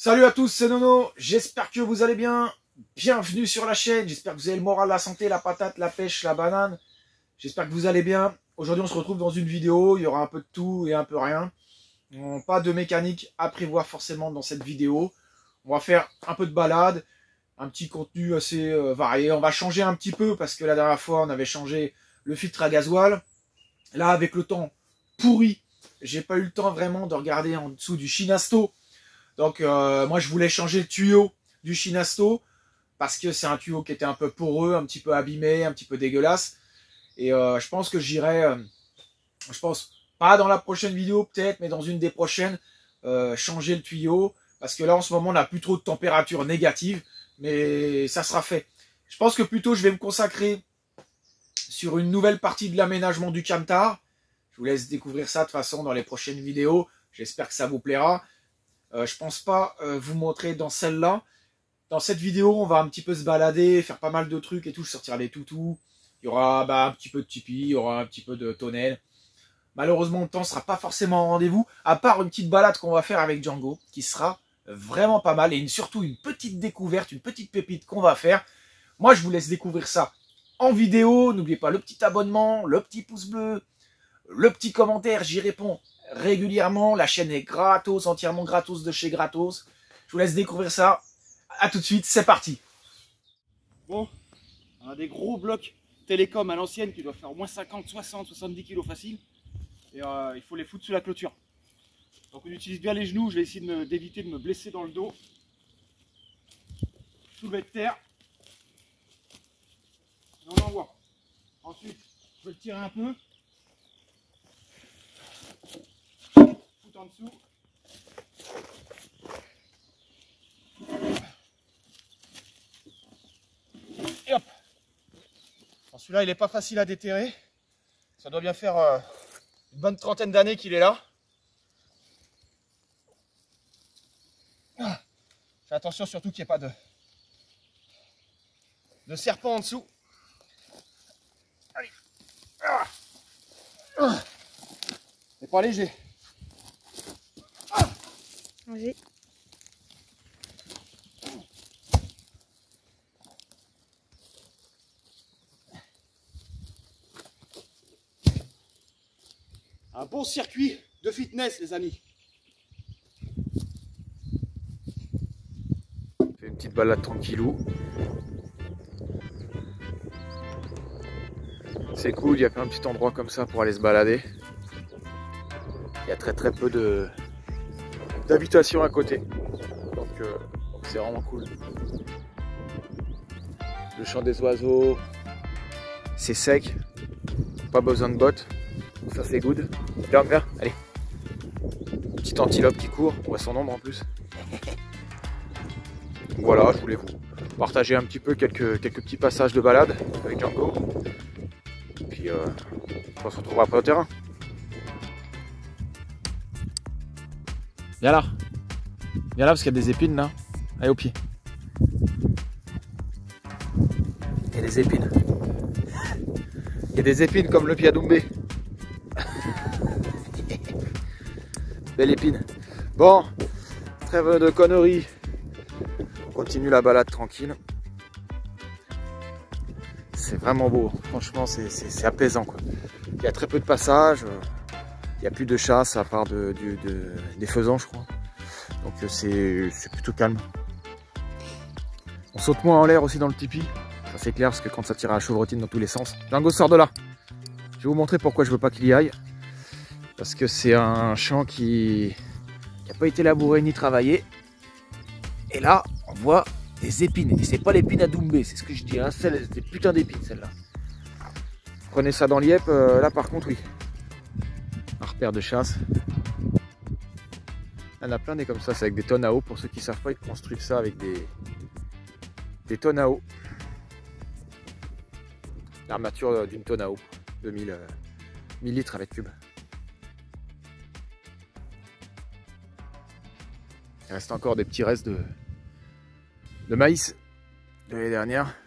Salut à tous, c'est Nono, j'espère que vous allez bien, bienvenue sur la chaîne, j'espère que vous avez le moral, la santé, la patate, la pêche, la banane, j'espère que vous allez bien. Aujourd'hui on se retrouve dans une vidéo, il y aura un peu de tout et un peu rien, pas de mécanique à prévoir forcément dans cette vidéo, on va faire un peu de balade, un petit contenu assez varié, on va changer un petit peu parce que la dernière fois on avait changé le filtre à gasoil, là avec le temps pourri, j'ai pas eu le temps vraiment de regarder en dessous du Shinasto. Donc moi je voulais changer le tuyau du Shinasto parce que c'est un tuyau qui était un peu poreux, un petit peu abîmé, un petit peu dégueulasse. Et je pense que j'irai, je pense pas dans la prochaine vidéo peut-être, mais dans une des prochaines, changer le tuyau. Parce que là en ce moment on n'a plus trop de température négative, mais ça sera fait. Je pense que plutôt je vais me consacrer sur une nouvelle partie de l'aménagement du camtar. Je vous laisse découvrir ça de toute façon dans les prochaines vidéos. J'espère que ça vous plaira. Je pense pas vous montrer dans celle-là. Dans cette vidéo, on va un petit peu se balader, faire pas mal de trucs et tout. Je sortirai des toutous. Il y aura un petit peu de tipi, il y aura un petit peu de tonnelle. Malheureusement, le temps sera pas forcément au rendez-vous, à part une petite balade qu'on va faire avec Django, qui sera vraiment pas mal. Et surtout une petite découverte, une petite pépite qu'on va faire. Moi, je vous laisse découvrir ça en vidéo. N'oubliez pas le petit abonnement, le petit pouce bleu, le petit commentaire, j'y réponds régulièrement. La chaîne est gratos, entièrement gratos de chez Gratos. Je vous laisse découvrir ça. À tout de suite, c'est parti. Bon, on a des gros blocs télécom à l'ancienne qui doivent faire au moins 50, 60, 70 kg facile. Et il faut les foutre sous la clôture. Donc on utilise bien les genoux. Je vais essayer d'éviter de me blesser dans le dos. Soulever de terre. Et on envoie. Ensuite, je vais le tirer un peu. Foutre en dessous. Et hop. Celui-là, il n'est pas facile à déterrer. Ça doit bien faire une bonne trentaine d'années qu'il est là. Fais attention surtout qu'il n'y ait pas de serpent en dessous. Allez. C'est pas léger. Vas-y. Un bon circuit de fitness, les amis. Fait une petite balade tranquillou. C'est cool, il y a plein de petits endroits comme ça pour aller se balader. Il y a très peu d'habitations à côté. Donc c'est vraiment cool. Le chant des oiseaux, c'est sec, pas besoin de bottes. Ça c'est good. Viens, viens, allez. Petite antilope qui court, on voit son ombre en plus. Voilà, je voulais vous partager un petit peu quelques petits passages de balade avec Django. Puis on se retrouvera après au terrain. Viens là. Viens là parce qu'il y a des épines là. Allez au pied. Il y a des épines. Il y a des épines comme le pied à Doumbé. Belle épine. Bon, trêve de conneries. On continue la balade tranquille. C'est vraiment beau. Franchement, c'est apaisant, quoi. Il y a très peu de passages. Il n'y a plus de chasse à part des faisans, je crois. Donc c'est plutôt calme. On saute moins en l'air aussi dans le tipi. Ça c'est clair parce que quand ça tire à la chevrotine dans tous les sens. Django, sort de là. Je vais vous montrer pourquoi je veux pas qu'il y aille. Parce que c'est un champ qui n'a pas été labouré ni travaillé. Et là, on voit des épines. Et c'est pas l'épine à Doumbé, c'est ce que je dis. Hein. C'est des putains d'épines, celle-là. Prenez ça dans l'IEP, là par contre, oui. Un repère de chasse. Il y en a plein des comme ça, c'est avec des tonnes à eau. Pour ceux qui ne savent pas, ils construisent ça avec des tonnes à eau. L'armature d'une tonne à eau, 1000 litres à mètre cube. Il reste encore des petits restes de maïs de l'année dernière.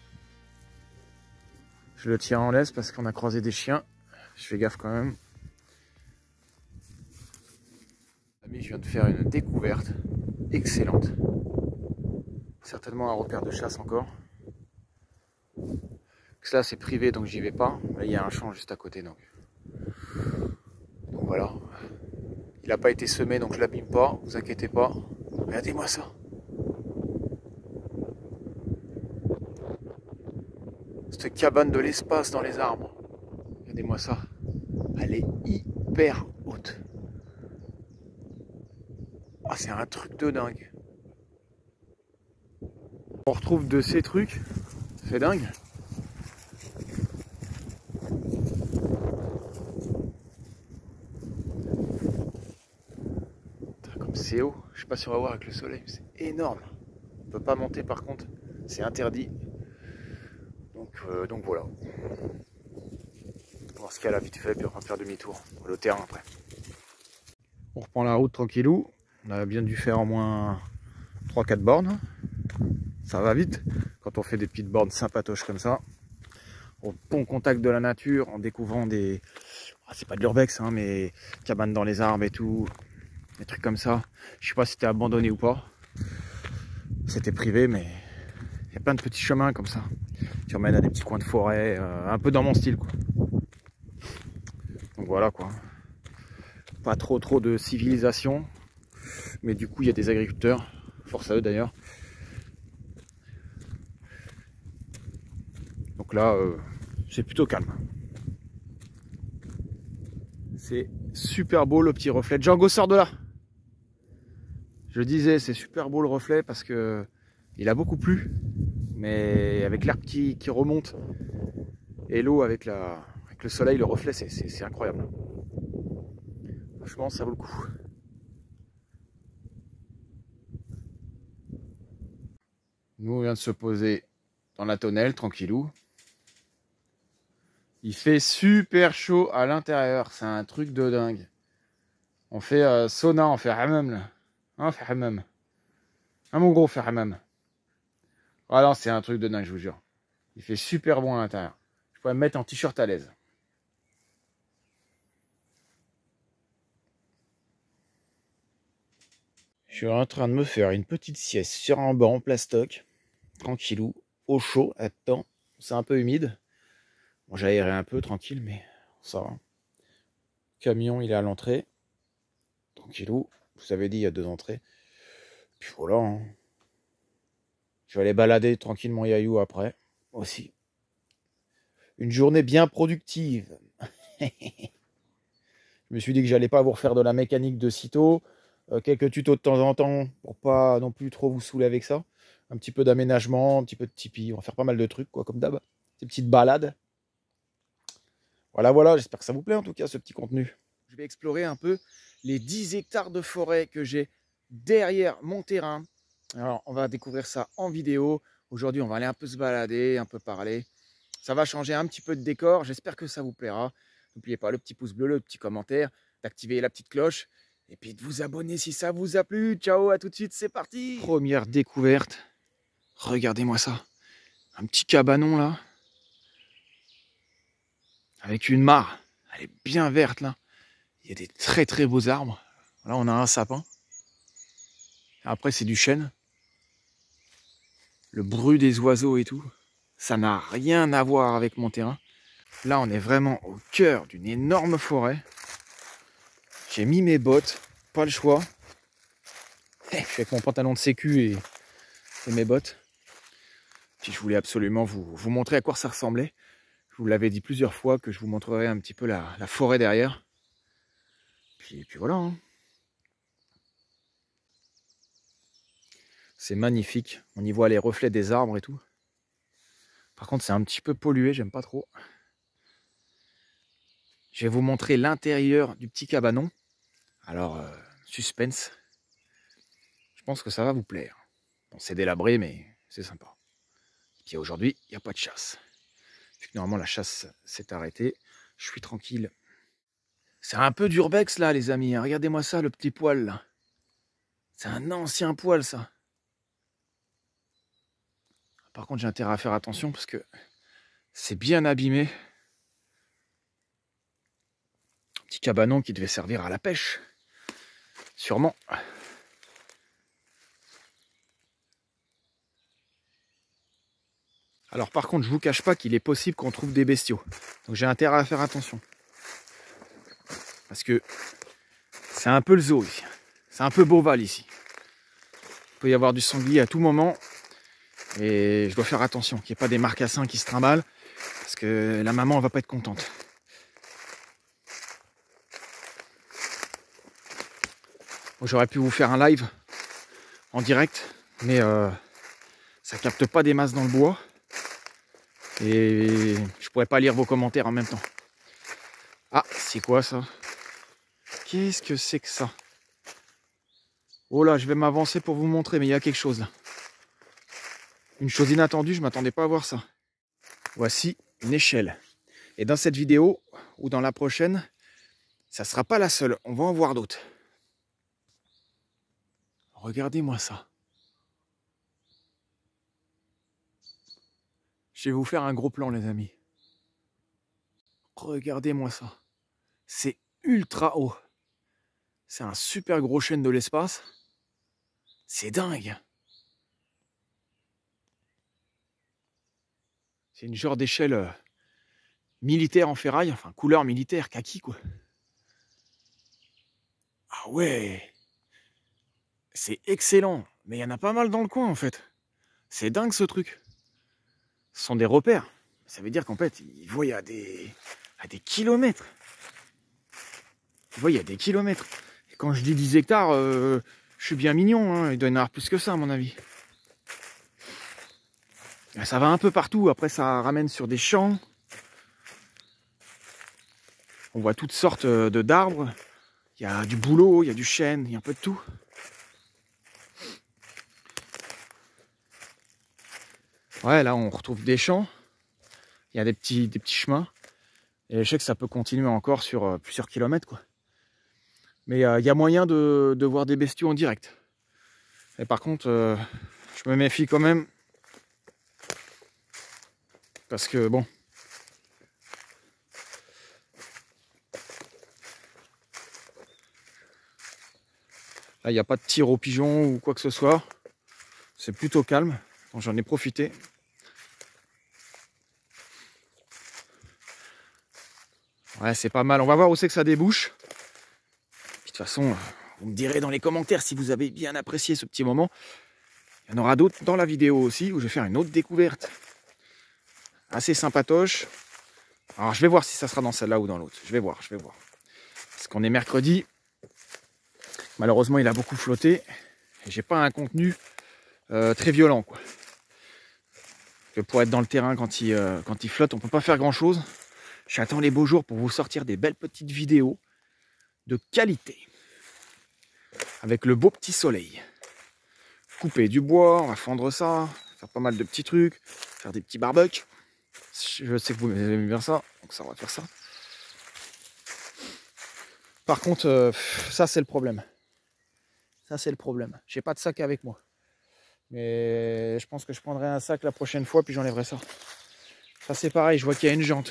Je le tiens en laisse parce qu'on a croisé des chiens. Je fais gaffe quand même. Je viens de faire une découverte. excellente. Certainement un repère de chasse encore. Là c'est privé donc j'y vais pas. Là il y a un champ juste à côté donc voilà. Il n'a pas été semé donc je l'abîme pas, vous inquiétez pas. Regardez-moi ça. Cette cabane de l'espace dans les arbres. Regardez-moi ça. Elle est hyper haute. Ah, c'est un truc de dingue. On retrouve de ces trucs. C'est dingue. Comme c'est haut. Je sais pas si on va voir avec le soleil. C'est énorme. On peut pas monter par contre. C'est interdit. Donc voilà. On va voir ce qu'il y a là vite fait. Puis on va faire demi-tour. Le terrain après. On reprend la route tranquillou. On a bien dû faire au moins 3-4 bornes. Ça va vite quand on fait des petites bornes sympatoches comme ça. Au bon contact de la nature, en découvrant des... c'est pas de l'urbex, hein, mais cabanes dans les arbres et tout. Des trucs comme ça. Je sais pas si c'était abandonné ou pas. C'était privé, mais il y a plein de petits chemins comme ça. Qui emmènent à des petits coins de forêt, un peu dans mon style, quoi. Donc voilà, quoi. Pas trop de civilisation. Mais du coup, il y a des agriculteurs. Force à eux d'ailleurs. Donc là, c'est plutôt calme. C'est super beau le petit reflet. Django, sort de là. Je disais, c'est super beau le reflet parce que il a beaucoup plu. Mais avec l'herbe qui remonte et l'eau avec le soleil, le reflet, c'est incroyable. Franchement, ça vaut le coup. Nous, on vient de se poser dans la tonnelle, tranquillou. Il fait super chaud à l'intérieur, c'est un truc de dingue. On fait sauna, on fait hammam là. On fait hammam. Ah mon gros, fait hammam. Ah non, c'est un truc de dingue, je vous jure. Il fait super bon à l'intérieur. Je pourrais me mettre en t-shirt à l'aise. Je suis en train de me faire une petite sieste sur un banc en plastoc. Tranquillou, au chaud, là-dedans. C'est un peu humide. Bon, j'ai aéré un peu, tranquille, mais ça va. Camion, il est à l'entrée. Tranquillou. Je vous avais dit, il y a 2 entrées. Puis voilà. Hein. Je vais aller balader tranquille mon Yayou après. Aussi. Une journée bien productive. Je me suis dit que j'allais pas vous refaire de la mécanique de sitôt. Quelques tutos de temps en temps pour pas non plus trop vous saouler avec ça. Un petit peu d'aménagement, un petit peu de Tipeee. On va faire pas mal de trucs, quoi, comme d'hab. Des petites balades. Voilà, j'espère que ça vous plaît en tout cas ce petit contenu. Je vais explorer un peu les 10 hectares de forêt que j'ai derrière mon terrain. Alors on va découvrir ça en vidéo. Aujourd'hui on va aller un peu se balader, un peu parler. Ça va changer un petit peu de décor, j'espère que ça vous plaira. N'oubliez pas le petit pouce bleu, le petit commentaire, d'activer la petite cloche. Et puis de vous abonner si ça vous a plu. Ciao, à tout de suite, c'est parti. Première découverte. Regardez-moi ça. Un petit cabanon là. Avec une mare, elle est bien verte là. Il y a des très beaux arbres. Là on a un sapin. Après c'est du chêne. Le bruit des oiseaux et tout, ça n'a rien à voir avec mon terrain. Là on est vraiment au cœur d'une énorme forêt. J'ai mis mes bottes, pas le choix. Je suis avec mon pantalon de sécu et mes bottes. Puis je voulais absolument vous montrer à quoi ça ressemblait. Je vous l'avais dit plusieurs fois que je vous montrerai un petit peu la forêt derrière. Puis voilà. Hein. C'est magnifique. On y voit les reflets des arbres et tout. Par contre, c'est un petit peu pollué. J'aime pas trop. Je vais vous montrer l'intérieur du petit cabanon. Alors, suspense. Je pense que ça va vous plaire. Bon, c'est délabré, mais c'est sympa. Et puis aujourd'hui, il n'y a pas de chasse. Vu que normalement, la chasse s'est arrêtée. Je suis tranquille. C'est un peu d'urbex là, les amis. Regardez-moi ça, le petit poil là. C'est un ancien poil, ça. Par contre, j'ai intérêt à faire attention parce que c'est bien abîmé. Petit cabanon qui devait servir à la pêche. Sûrement. Alors par contre, je vous cache pas qu'il est possible qu'on trouve des bestiaux. Donc j'ai intérêt à faire attention. Parce que c'est un peu le zoo ici. C'est un peu Beauval ici. Il peut y avoir du sanglier à tout moment. Et je dois faire attention qu'il n'y ait pas des marcassins qui se trimballent. Parce que la maman ne va pas être contente. Bon, j'aurais pu vous faire un live en direct. Mais ça capte pas des masses dans le bois. Et je pourrais pas lire vos commentaires en même temps. Ah, c'est quoi ça? Qu'est-ce que c'est que ça? Oh là, je vais m'avancer pour vous montrer, mais il y a quelque chose là. Une chose inattendue, je m'attendais pas à voir ça. Voici une échelle. Et dans cette vidéo, ou dans la prochaine, ça sera pas la seule. On va en voir d'autres. Regardez-moi ça. Je vais vous faire un gros plan, les amis. Regardez-moi ça. C'est ultra haut. C'est un super gros chêne de l'espace. C'est dingue. C'est une genre d'échelle militaire en ferraille, enfin couleur militaire, kaki quoi. Ah ouais. C'est excellent. Mais il y en a pas mal dans le coin en fait. C'est dingue ce truc. Ce sont des repères. Ça veut dire qu'en fait, ils voient à des kilomètres. Ils voient à des kilomètres. Et quand je dis 10 hectares, je suis bien mignon. Hein. Il doit y en avoir plus que ça à mon avis. Ça va un peu partout, après ça ramène sur des champs. On voit toutes sortes d'arbres. Il y a du bouleau, il y a du chêne, il y a un peu de tout. Ouais, là on retrouve des champs. Il y a des petits chemins. Et je sais que ça peut continuer encore sur plusieurs kilomètres, quoi. Mais il y a moyen de voir des bestiaux en direct. Et par contre, je me méfie quand même. Parce que bon. Là, il n'y a pas de tir aux pigeons ou quoi que ce soit. C'est plutôt calme. Donc, j'en ai profité. Ouais, c'est pas mal. On va voir où c'est que ça débouche. Puis, de toute façon, vous me direz dans les commentaires si vous avez bien apprécié ce petit moment. Il y en aura d'autres dans la vidéo aussi où je vais faire une autre découverte. Assez sympatoche. Alors je vais voir si ça sera dans celle-là ou dans l'autre. Je vais voir. Parce qu'on est mercredi. Malheureusement, il a beaucoup flotté. Et j'ai pas un contenu très violent, quoi. Que pour être dans le terrain quand il flotte, on peut pas faire grand-chose. J'attends les beaux jours pour vous sortir des belles petites vidéos de qualité. Avec le beau petit soleil. Couper du bois, on va fendre ça, faire pas mal de petits trucs, faire des petits barbecues. Je sais que vous aimez bien ça, donc ça on va faire ça. Par contre, ça c'est le problème. Ça c'est le problème. J'ai pas de sac avec moi. Mais je pense que je prendrai un sac la prochaine fois, puis j'enlèverai ça. Ça c'est pareil, je vois qu'il y a une jante.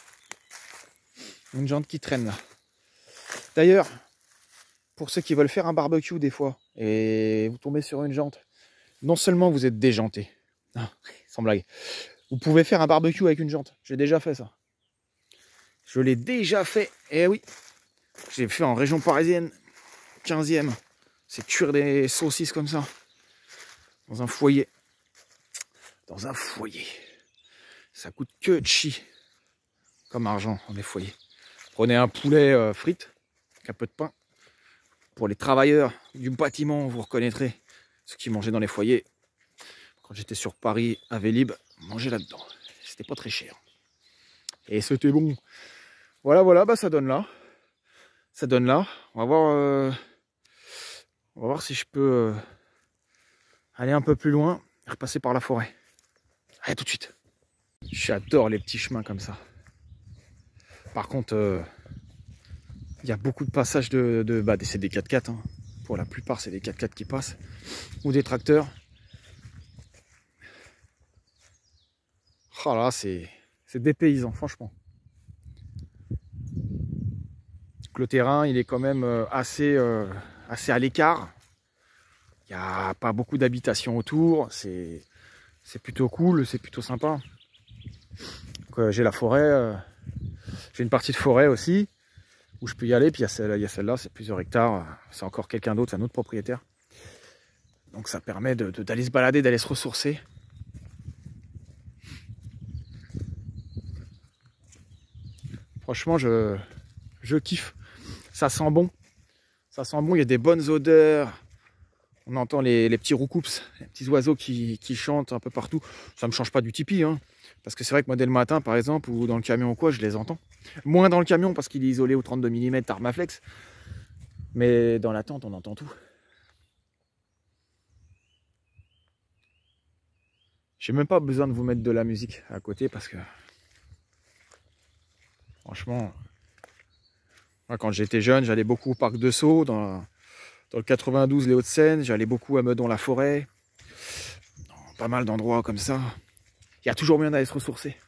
Une jante qui traîne là. D'ailleurs, pour ceux qui veulent faire un barbecue des fois, et vous tombez sur une jante, non seulement vous êtes déjanté, non, sans blague, vous pouvez faire un barbecue avec une jante. J'ai déjà fait ça. Je l'ai déjà fait, et oui. J'ai fait en région parisienne, 15e. C'est cuire des saucisses comme ça. Dans un foyer. Dans un foyer. Ça coûte que chi. Comme argent dans les foyers. Prenez un poulet frites, avec un peu de pain. Pour les travailleurs du bâtiment, vous reconnaîtrez ceux qui mangeaient dans les foyers. Quand j'étais sur Paris, à Vélib, manger là-dedans. C'était pas très cher. Et c'était bon. Voilà, bah ça donne là. Ça donne là. On va voir si je peux aller un peu plus loin et repasser par la forêt. Allez, tout de suite. J'adore les petits chemins comme ça. Par contre, il y a beaucoup de passages c'est des 4x4. Hein. Pour la plupart, c'est des 4x4 qui passent. Ou des tracteurs. Oh là, c'est dépaysant, franchement. Le terrain, il est quand même assez à l'écart. Il n'y a pas beaucoup d'habitations autour. C'est C'est plutôt cool, c'est plutôt sympa. J'ai la forêt, j'ai une partie de forêt aussi où je peux y aller. Puis il y a celle-là, c'est plusieurs hectares. C'est encore quelqu'un d'autre, c'est un autre propriétaire. Donc ça permet d'aller se balader, d'aller se ressourcer. Franchement, je kiffe. Ça sent bon. Ça sent bon, il y a des bonnes odeurs. On entend les petits roucoups, les petits oiseaux qui chantent un peu partout. Ça ne me change pas du tipi, hein. Parce que c'est vrai que moi, dès le matin, par exemple, ou dans le camion ou quoi, je les entends. Moins dans le camion parce qu'il est isolé au 32 mm Armaflex. Mais dans la tente, on entend tout. J'ai même pas besoin de vous mettre de la musique à côté parce que franchement, moi, quand j'étais jeune, j'allais beaucoup au parc de Sceaux, dans le 92, les Hauts-de-Seine. J'allais beaucoup à Meudon-la-Forêt. Pas mal d'endroits comme ça. Il y a toujours moyen d'aller se ressourcer.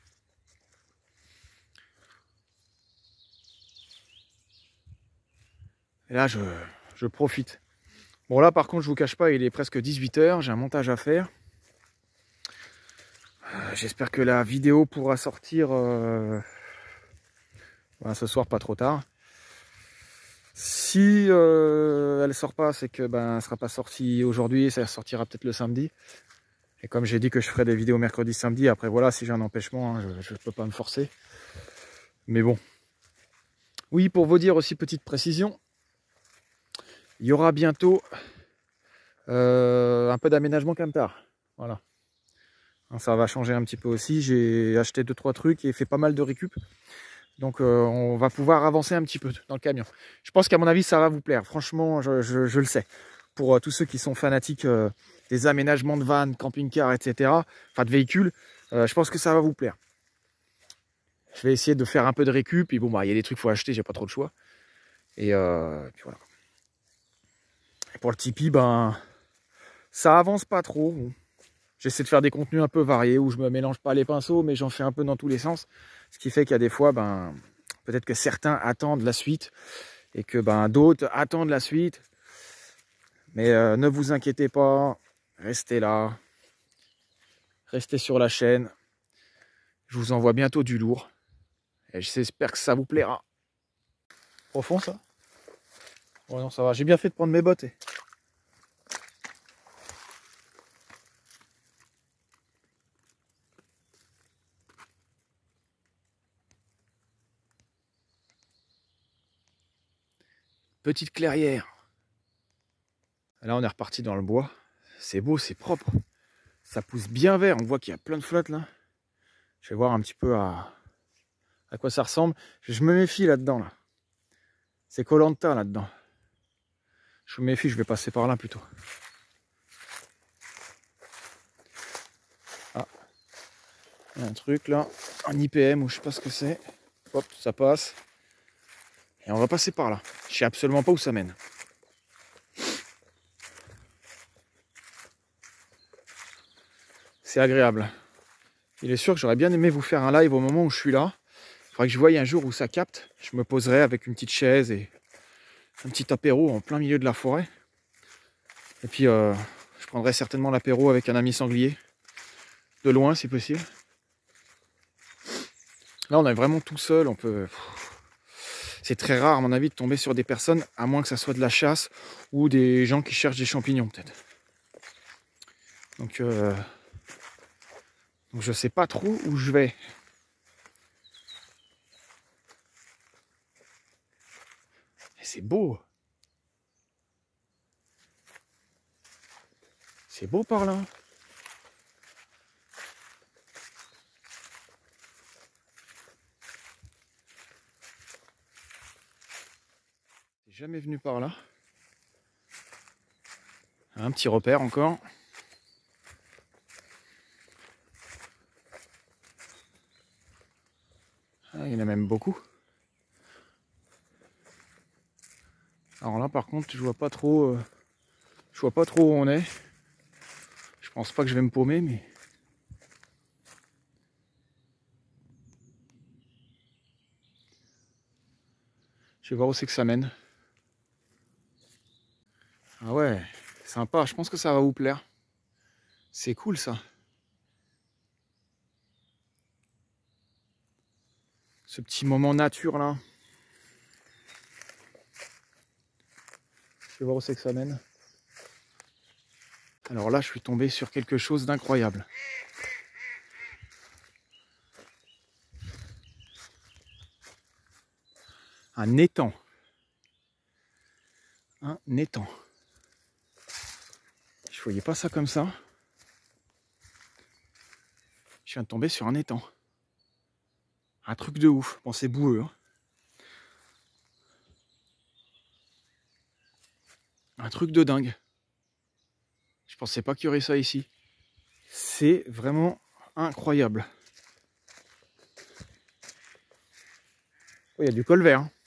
Et là, je profite. Bon, là, par contre, je vous cache pas, il est presque 18 h. J'ai un montage à faire. J'espère que la vidéo pourra sortir ce soir, pas trop tard. Si elle sort pas, c'est que elle sera pas sortie aujourd'hui. Ça sortira peut-être le samedi. Et comme j'ai dit que je ferai des vidéos mercredi, samedi, après voilà, si j'ai un empêchement, hein, je ne peux pas me forcer. Mais bon. Oui, pour vous dire aussi, petite précision, il y aura bientôt un peu d'aménagement camtar. Voilà. Ça va changer un petit peu aussi. J'ai acheté 2-3 trucs et fait pas mal de récup. Donc on va pouvoir avancer un petit peu dans le camion. Je pense qu'à mon avis, ça va vous plaire. Franchement, je le sais. Pour tous ceux qui sont fanatiques des aménagements de vannes, camping-car, etc. Enfin de véhicules, je pense que ça va vous plaire. Je vais essayer de faire un peu de récup. Puis bon, il y a des trucs qu'il faut acheter, j'ai pas trop de choix. Et puis voilà. Et pour le Tipeee, ça avance pas trop. Bon. J'essaie de faire des contenus un peu variés où je me mélange pas les pinceaux, mais j'en fais un peu dans tous les sens. Ce qui fait qu'il y a des fois, peut-être que certains attendent la suite et que d'autres attendent la suite. Mais ne vous inquiétez pas, restez là, restez sur la chaîne. Je vous envoie bientôt du lourd et j'espère que ça vous plaira. Profond ça? Oh non, ça va, j'ai bien fait de prendre mes bottes. Petite clairière. Là, on est reparti dans le bois. C'est beau, c'est propre. Ça pousse bien vert. On voit qu'il y a plein de flottes là. Je vais voir un petit peu à quoi ça ressemble. Je me méfie là-dedans. Là. C'est Koh-Lanta là-dedans. Je me méfie, je vais passer par là plutôt. Ah. Il y a un truc là. Un IPM ou je sais pas ce que c'est. Hop, ça passe. Et on va passer par là. Je sais absolument pas où ça mène. C'est agréable. Il est sûr que j'aurais bien aimé vous faire un live au moment où je suis là. Il faudrait que je voie un jour où ça capte. Je me poserai avec une petite chaise et un petit apéro en plein milieu de la forêt. Et puis je prendrai certainement l'apéro avec un ami sanglier. De loin si possible. Là on est vraiment tout seul. On peut... C'est très rare à mon avis de tomber sur des personnes, à moins que ça soit de la chasse ou des gens qui cherchent des champignons peut-être. Donc je sais pas trop où je vais. Et c'est beau. C'est beau par là. J'ai jamais venu par là. Un petit repère encore. Ah, il y en a même beaucoup. Alors là par contre je vois pas trop où on est. Je pense pas que je vais me paumer mais. Je vais voir où c'est que ça mène. Ah ouais, sympa, je pense que ça va vous plaire. C'est cool ça. ce petit moment nature là. Je vais voir où c'est que ça mène. Alors là, je suis tombé sur quelque chose d'incroyable. Un étang. Un étang. Je voyais pas ça comme ça. Je viens de tomber sur un étang. Un truc de ouf. Bon, c'est boueux. Hein. Un truc de dingue. Je pensais pas qu'il y aurait ça ici. C'est vraiment incroyable. Oh, il y a du colvert. Hein.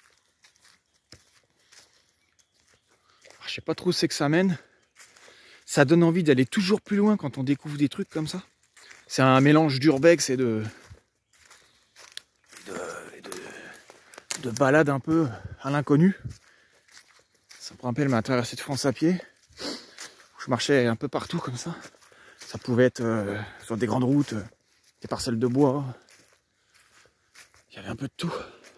Je sais pas trop où c'est que ça mène. Ça donne envie d'aller toujours plus loin quand on découvre des trucs comme ça. C'est un mélange d'urbex et de balade un peu à l'inconnu. Ça me rappelle ma traversée de France à pied. Où je marchais un peu partout comme ça. Ça pouvait être sur des grandes routes, des parcelles de bois. Il y avait un peu de tout.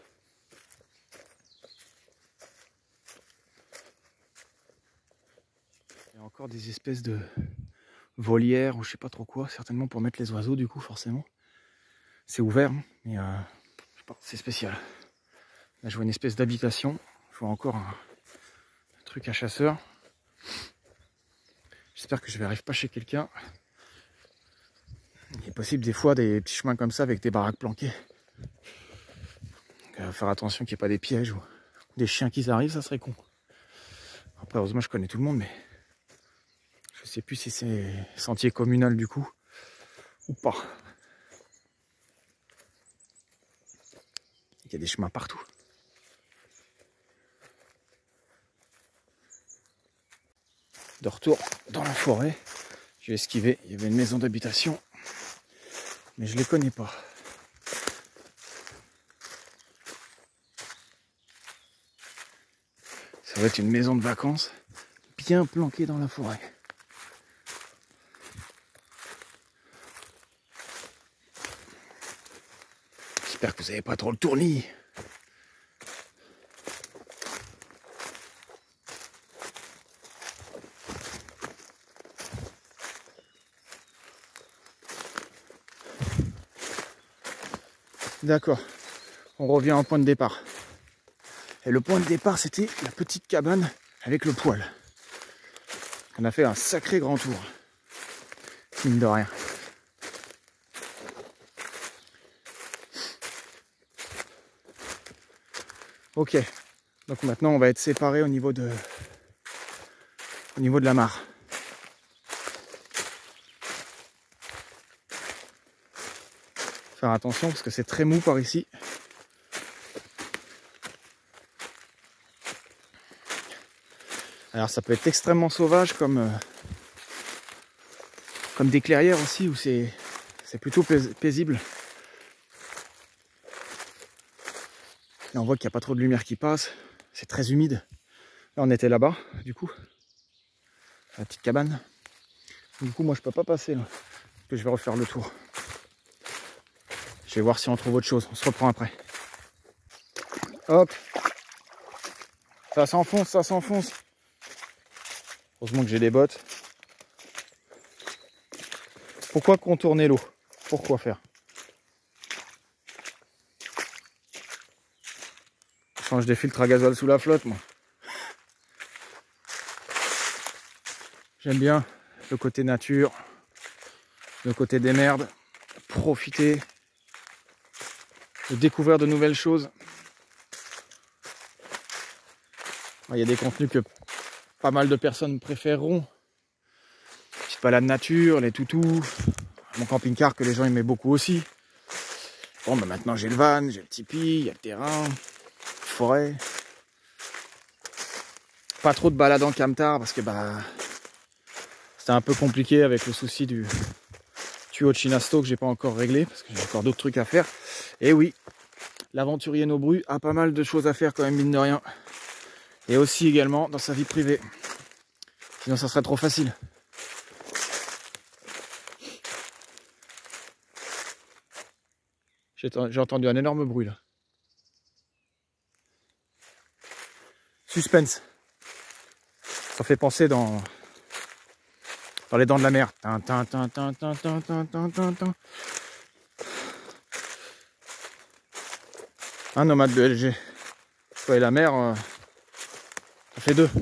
Il y a encore des espèces de volières ou je sais pas trop quoi. Certainement pour mettre les oiseaux du coup forcément. C'est ouvert, hein, mais je sais pas, c'est spécial. Là je vois une espèce d'habitation. Je vois encore un truc à chasseur. J'espère que je n'arrive pas chez quelqu'un. Il est possible des fois des petits chemins comme ça avec des baraques planquées. Donc, faire attention qu'il n'y ait pas des pièges ou des chiens qui arrivent, ça serait con. Après heureusement je connais tout le monde, mais je sais plus si c'est sentier communal du coup ou pas. Il y a des chemins partout. De retour dans la forêt, j'ai esquivé, il y avait une maison d'habitation, mais je ne les connais pas. Ça va être une maison de vacances, bien planquée dans la forêt. J'espère que vous n'avez pas trop le tournis. D'accord, on revient au point de départ. Et le point de départ, c'était la petite cabane avec le poêle. On a fait un sacré grand tour, mine de rien. Ok, donc maintenant on va être séparés au niveau de la mare. Faire attention parce que c'est très mou par ici. Alors ça peut être extrêmement sauvage comme des clairières aussi où c'est plutôt paisible. Là on voit qu'il n'y a pas trop de lumière qui passe, c'est très humide. Là on était là-bas du coup, la petite cabane. Du coup moi je peux pas passer là, parce que je vais refaire le tour. Je vais voir si on trouve autre chose, on se reprend après. Hop, ça s'enfonce, ça s'enfonce. Heureusement que j'ai des bottes. Pourquoi contourner l'eau? Pourquoi faire? Je change des filtres à gasoil sous la flotte, moi. J'aime bien le côté nature, le côté des merdes, profiter, de découvrir de nouvelles choses. Il y a des contenus que pas mal de personnes préféreront. Petite balade nature, les toutous, mon camping-car que les gens aimaient beaucoup aussi. Bon, bah maintenant j'ai le van, j'ai le tipi, il y a le terrain, forêt. Pas trop de balade en camtar parce que c'était un peu compliqué avec le souci du tuyau de Chinasto que j'ai pas encore réglé parce que j'ai encore d'autres trucs à faire. Et oui, l'aventurier Nobru a pas mal de choses à faire quand même, mine de rien. Et aussi également dans sa vie privée. Sinon ça serait trop facile. J'ai entendu un énorme bruit là. Suspense. Ça fait penser dans les dents de la mer. Un nomade de LG. Toi et la mer, ça fait deux.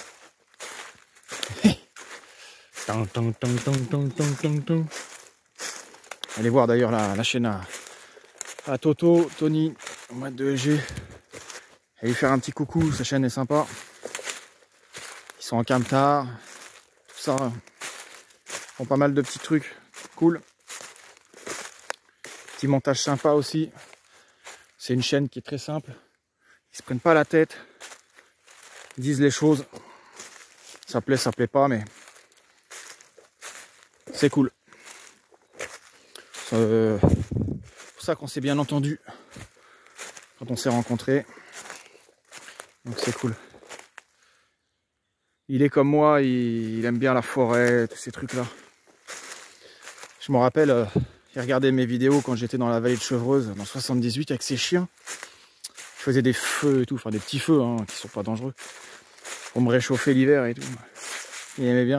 Allez voir d'ailleurs la chaîne à Toto, Tony, nomade de LG. Allez faire un petit coucou, sa chaîne est sympa. Ils sont en camtar, tout ça. Ils font pas mal de petits trucs cool. Petit montage sympa aussi. C'est une chaîne qui est très simple. Ils se prennent pas la tête. Ils disent les choses. Ça plaît pas, mais c'est cool. C'est pour ça qu'on s'est bien entendu quand on s'est rencontrés. Donc c'est cool. Il est comme moi, il aime bien la forêt, tous ces trucs-là. Je me rappelle, il regardait mes vidéos quand j'étais dans la vallée de Chevreuse, dans 78, avec ses chiens. Je faisais des feux et tout, enfin des petits feux, hein, qui sont pas dangereux, pour me réchauffer l'hiver et tout. Il aimait bien.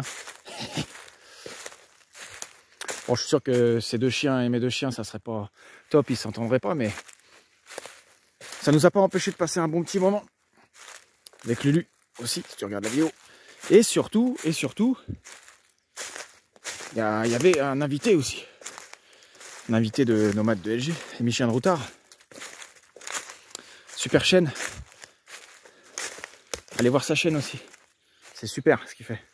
Bon, je suis sûr que ces deux chiens et mes deux chiens, ça serait pas top, ils s'entendraient pas, mais ça nous a pas empêché de passer un bon petit moment. Avec Lulu aussi, si tu regardes la vidéo. Et surtout, il y avait un invité aussi. Un invité de nomade de LG, Michel Routard. Super chaîne. Allez voir sa chaîne aussi. C'est super ce qu'il fait.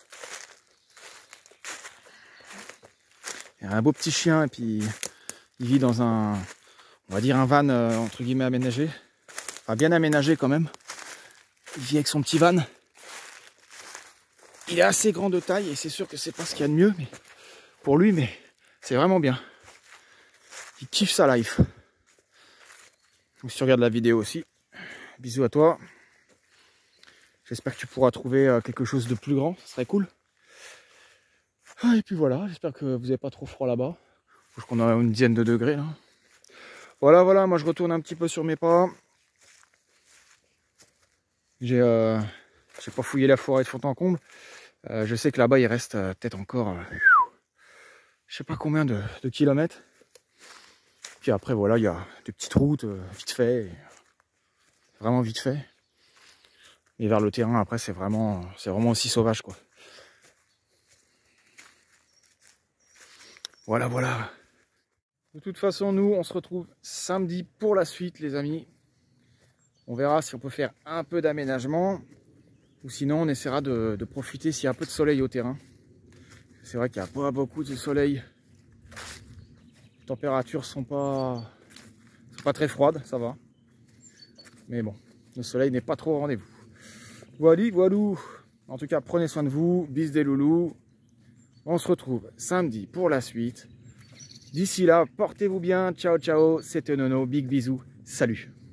Il y a un beau petit chien et puis il vit dans un, on va dire un van entre guillemets aménagé. Enfin bien aménagé quand même. Il vit avec son petit van. Il est assez grand de taille et c'est sûr que c'est pas ce qu'il y a de mieux mais pour lui, mais c'est vraiment bien. Il kiffe sa life. Donc, si tu regardes la vidéo aussi, bisous à toi. J'espère que tu pourras trouver quelque chose de plus grand, ça serait cool. Et puis voilà, j'espère que vous n'avez pas trop froid là-bas. Je crois qu'on a une dizaine de degrés là. Voilà, moi je retourne un petit peu sur mes pas. J'ai pas fouillé la forêt de fond en comble. Je sais que là-bas il reste peut-être encore je sais pas combien de kilomètres. Puis après voilà, il y a des petites routes vite fait. Vraiment vite fait. Et vers le terrain après c'est vraiment aussi sauvage quoi. Voilà. De toute façon nous on se retrouve samedi pour la suite les amis. On verra si on peut faire un peu d'aménagement. Ou sinon on essaiera de profiter s'il y a un peu de soleil au terrain. C'est vrai qu'il n'y a pas beaucoup de soleil. Les températures sont pas très froides, ça va. Mais bon, le soleil n'est pas trop au rendez-vous. Voilou. En tout cas, prenez soin de vous. Bis des loulous. On se retrouve samedi pour la suite. D'ici là, portez-vous bien. Ciao. C'était Nono. Big bisous. Salut.